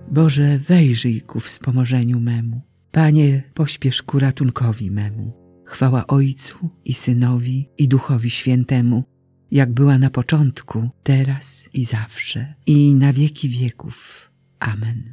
Boże, wejrzyj ku wspomożeniu memu. Panie, pośpiesz ku ratunkowi memu. Chwała Ojcu i Synowi i Duchowi Świętemu, jak była na początku, teraz i zawsze, i na wieki wieków. Amen.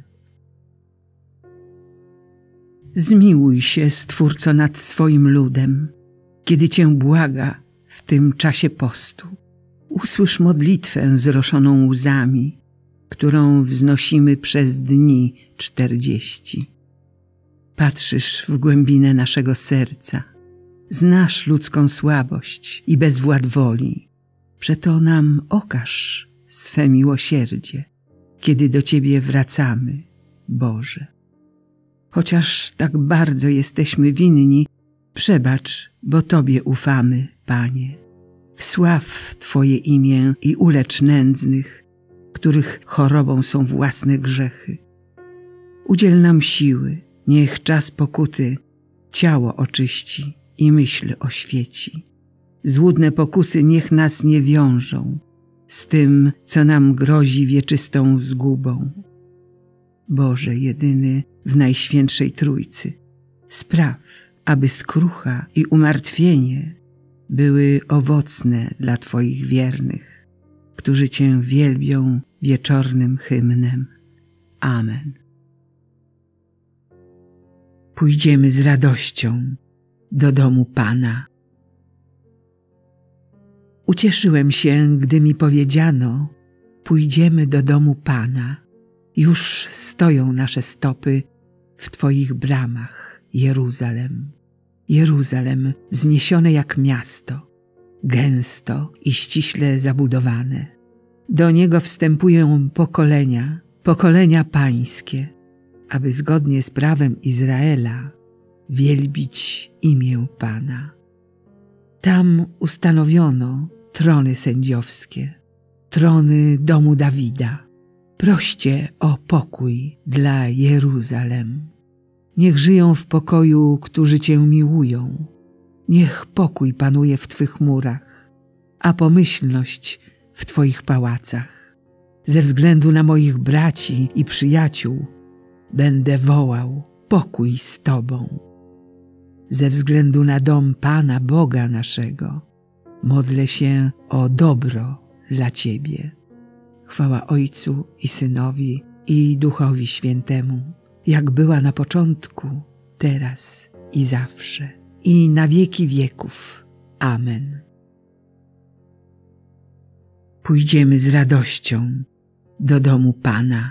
Zmiłuj się, Stwórco, nad swoim ludem, kiedy Cię błaga w tym czasie postu. Usłysz modlitwę zroszoną łzami, którą wznosimy przez dni 40. Patrzysz w głębinę naszego serca, znasz ludzką słabość i bezwład woli. Przeto nam okaż swe miłosierdzie, kiedy do Ciebie wracamy, Boże. Chociaż tak bardzo jesteśmy winni, przebacz, bo Tobie ufamy, Panie. Wsław Twoje imię i ulecz nędznych, których chorobą są własne grzechy. Udziel nam siły, niech czas pokuty ciało oczyści i myśl oświeci. Złudne pokusy niech nas nie wiążą z tym, co nam grozi wieczystą zgubą. Boże jedyny w Najświętszej Trójcy, spraw, aby skrucha i umartwienie były owocne dla Twoich wiernych, którzy Cię wielbią wieczornym hymnem. Amen. Pójdziemy z radością do domu Pana. Ucieszyłem się, gdy mi powiedziano: pójdziemy do domu Pana. Już stoją nasze stopy w Twoich bramach, Jeruzalem. Jeruzalem wzniesione jak miasto, gęsto i ściśle zabudowane. Do niego wstępują pokolenia, pokolenia pańskie, aby zgodnie z prawem Izraela wielbić imię Pana. Tam ustanowiono trony sędziowskie, trony domu Dawida. Proście o pokój dla Jeruzalem. Niech żyją w pokoju, którzy Cię miłują. Niech pokój panuje w Twych murach, a pomyślność w Twoich pałacach. Ze względu na moich braci i przyjaciół będę wołał: pokój z Tobą. Ze względu na dom Pana Boga naszego modlę się o dobro dla Ciebie. Chwała Ojcu i Synowi i Duchowi Świętemu, jak była na początku, teraz i zawsze, i na wieki wieków. Amen. Pójdziemy z radością do domu Pana.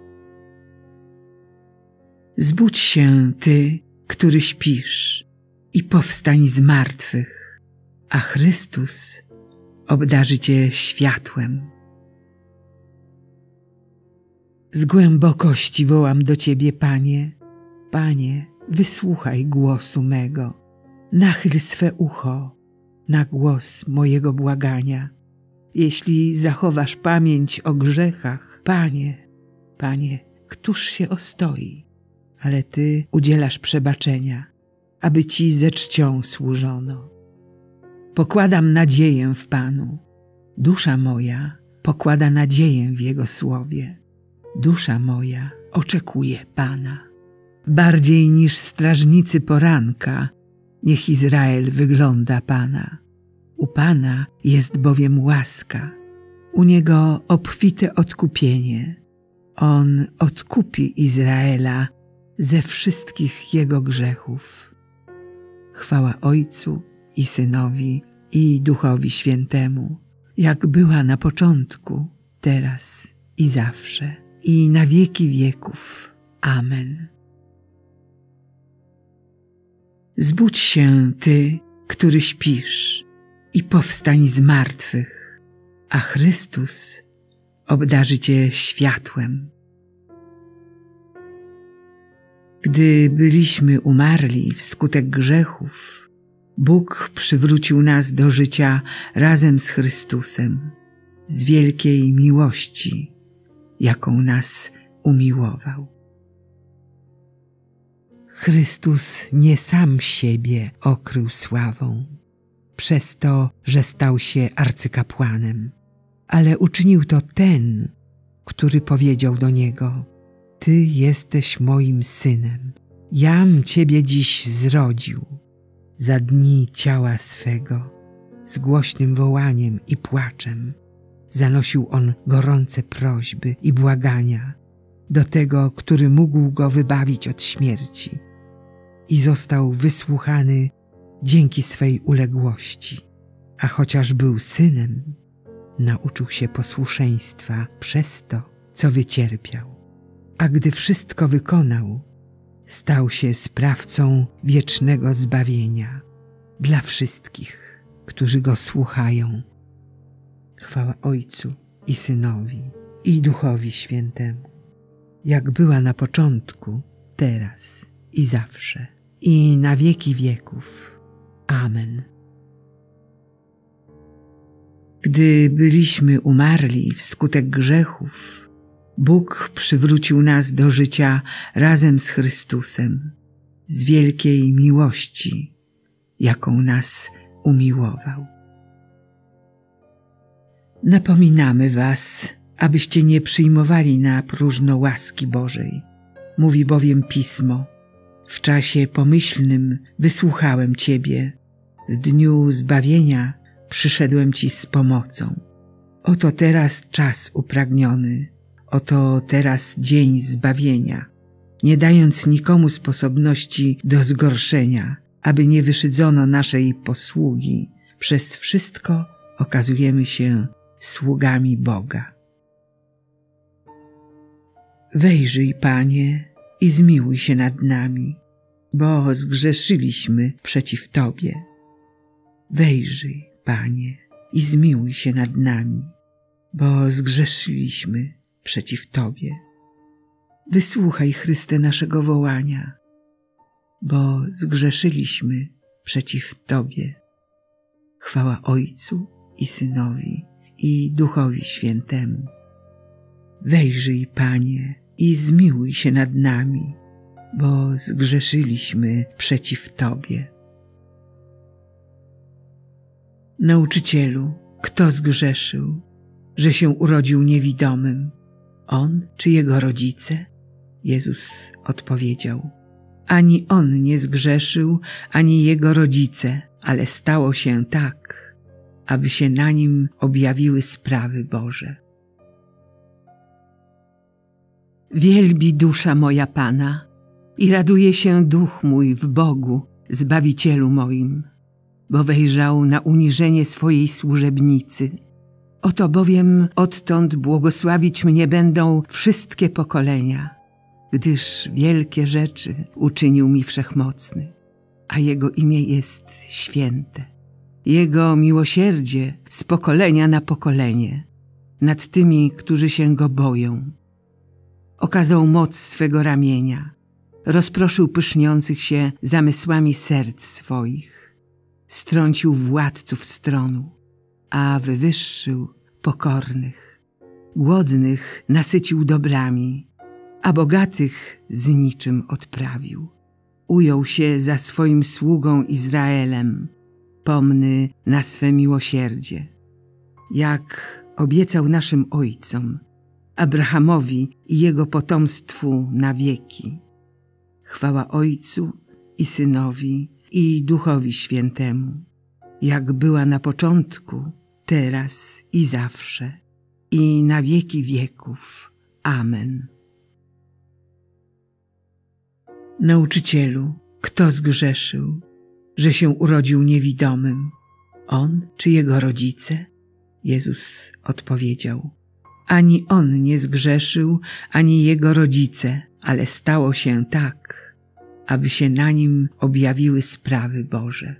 Zbudź się, Ty, który śpisz, i powstań z martwych, a Chrystus obdarzy Cię światłem. Z głębokości wołam do Ciebie, Panie. Panie, wysłuchaj głosu mego. Nachyl swe ucho na głos mojego błagania. Jeśli zachowasz pamięć o grzechach, Panie, któż się ostoi? Ale Ty udzielasz przebaczenia, aby Ci ze czcią służono. Pokładam nadzieję w Panu. Dusza moja pokłada nadzieję w Jego słowie. Dusza moja oczekuje Pana. Bardziej niż strażnicy poranka, niech Izrael wygląda Pana. U Pana jest bowiem łaska, u Niego obfite odkupienie. On odkupi Izraela ze wszystkich jego grzechów. Chwała Ojcu i Synowi i Duchowi Świętemu, jak była na początku, teraz i zawsze, i na wieki wieków. Amen. Zbudź się, Ty, który śpisz, i powstań z martwych, a Chrystus obdarzy Cię światłem. Gdy byliśmy umarli wskutek grzechów, Bóg przywrócił nas do życia razem z Chrystusem, z wielkiej miłości, jaką nas umiłował. Chrystus nie sam siebie okrył sławą, przez to, że stał się arcykapłanem, ale uczynił to ten, który powiedział do Niego: Ty jesteś moim synem. Jam Ciebie dziś zrodził. Za dni ciała swego, z głośnym wołaniem i płaczem, zanosił on gorące prośby i błagania do tego, który mógł go wybawić od śmierci, i został wysłuchany dzięki swej uległości. A chociaż był synem, nauczył się posłuszeństwa przez to, co wycierpiał. A gdy wszystko wykonał, stał się sprawcą wiecznego zbawienia dla wszystkich, którzy Go słuchają. Chwała Ojcu i Synowi, i Duchowi Świętemu, jak była na początku, teraz i zawsze, i na wieki wieków. Amen. Gdy byliśmy umarli wskutek grzechów, Bóg przywrócił nas do życia razem z Chrystusem, z wielkiej miłości, jaką nas umiłował. Napominamy was, abyście nie przyjmowali na próżno łaski Bożej. Mówi bowiem Pismo: w czasie pomyślnym wysłuchałem Ciebie, w dniu zbawienia przyszedłem Ci z pomocą. Oto teraz czas upragniony, oto teraz dzień zbawienia, nie dając nikomu sposobności do zgorszenia, aby nie wyszydzono naszej posługi. Przez wszystko okazujemy się sługami Boga. Wejrzyj, Panie, i zmiłuj się nad nami, bo zgrzeszyliśmy przeciw Tobie. Wejrzyj, Panie, i zmiłuj się nad nami, bo zgrzeszyliśmy przeciw Tobie. Wysłuchaj, Chryste, naszego wołania, bo zgrzeszyliśmy przeciw Tobie. Chwała Ojcu i Synowi, i Duchowi Świętemu. Wejrzyj, Panie, i zmiłuj się nad nami, bo zgrzeszyliśmy przeciw Tobie. Nauczycielu, kto zgrzeszył, że się urodził niewidomym? On czy jego rodzice? Jezus odpowiedział: ani on nie zgrzeszył, ani jego rodzice, ale stało się tak, aby się na nim objawiły sprawy Boże. Wielbi dusza moja Pana i raduje się duch mój w Bogu, Zbawicielu moim, bo wejrzał na uniżenie swojej służebnicy. Oto bowiem odtąd błogosławić mnie będą wszystkie pokolenia, gdyż wielkie rzeczy uczynił mi Wszechmocny, a Jego imię jest święte. Jego miłosierdzie z pokolenia na pokolenie nad tymi, którzy się Go boją. Okazał moc swego ramienia, rozproszył pyszniących się zamysłami serc swoich, strącił władców stronu, a wywyższył pokornych. Głodnych nasycił dobrami, a bogatych z niczym odprawił. Ujął się za swoim sługą Izraelem, pomny na swe miłosierdzie, jak obiecał naszym ojcom, Abrahamowi i jego potomstwu na wieki. Chwała Ojcu i Synowi, i Duchowi Świętemu, jak była na początku, teraz i zawsze, i na wieki wieków. Amen. Nauczycielu, kto zgrzeszył, że się urodził niewidomym? On czy jego rodzice? Jezus odpowiedział: ani on nie zgrzeszył, ani jego rodzice, ale stało się tak, aby się na nim objawiły sprawy Boże.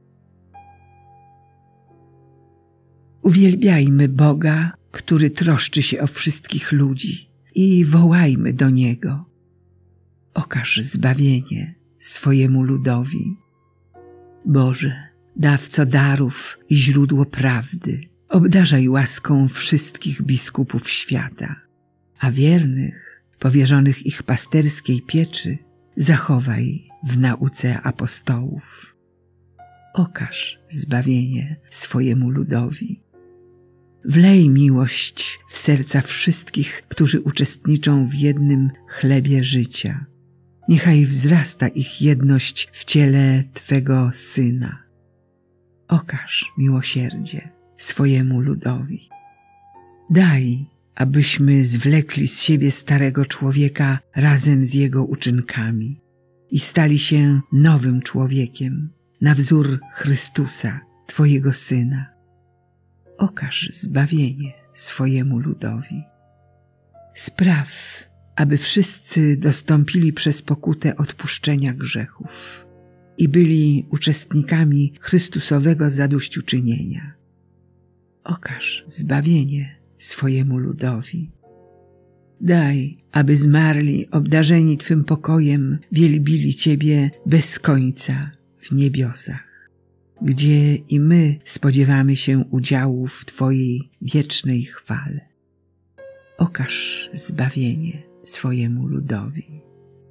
Uwielbiajmy Boga, który troszczy się o wszystkich ludzi, i wołajmy do Niego. Okaż zbawienie swojemu ludowi. Boże, dawco darów i źródło prawdy, obdarzaj łaską wszystkich biskupów świata, a wiernych, powierzonych ich pasterskiej pieczy, zachowaj w nauce apostołów. Okaż zbawienie swojemu ludowi. Wlej miłość w serca wszystkich, którzy uczestniczą w jednym chlebie życia. Niechaj wzrasta ich jedność w ciele Twego Syna. Okaż miłosierdzie swojemu ludowi. Daj, abyśmy zwlekli z siebie starego człowieka razem z jego uczynkami i stali się nowym człowiekiem na wzór Chrystusa, Twojego Syna. Okaż zbawienie swojemu ludowi. Spraw, aby wszyscy dostąpili przez pokutę odpuszczenia grzechów i byli uczestnikami Chrystusowego zadośćuczynienia. Okaż zbawienie swojemu ludowi. Daj, aby zmarli, obdarzeni Twym pokojem, wielbili Ciebie bez końca w niebiosach, gdzie i my spodziewamy się udziału w Twojej wiecznej chwale. Okaż zbawienie swojemu ludowi.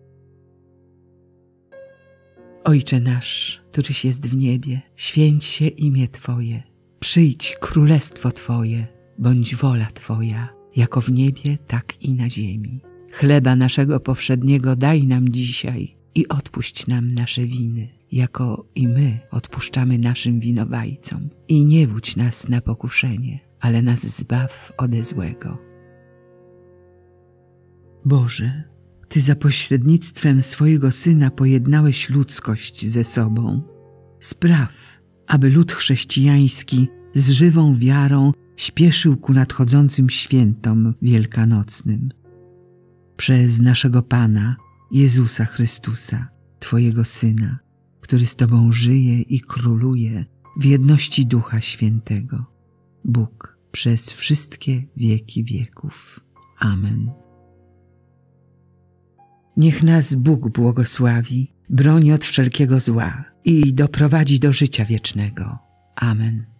Ojcze nasz, któryś jest w niebie, święć się imię Twoje. Przyjdź królestwo Twoje, bądź wola Twoja, jako w niebie, tak i na ziemi. Chleba naszego powszedniego daj nam dzisiaj i odpuść nam nasze winy, jako i my odpuszczamy naszym winowajcom. I nie wódź nas na pokuszenie, ale nas zbaw ode złego. Boże, Ty za pośrednictwem swojego Syna pojednałeś ludzkość ze sobą. Spraw, aby lud chrześcijański z żywą wiarą śpieszył ku nadchodzącym świętom wielkanocnym. Przez naszego Pana, Jezusa Chrystusa, Twojego Syna, który z Tobą żyje i króluje w jedności Ducha Świętego. Bóg przez wszystkie wieki wieków. Amen. Niech nas Bóg błogosławi, broni od wszelkiego zła i doprowadzi do życia wiecznego. Amen.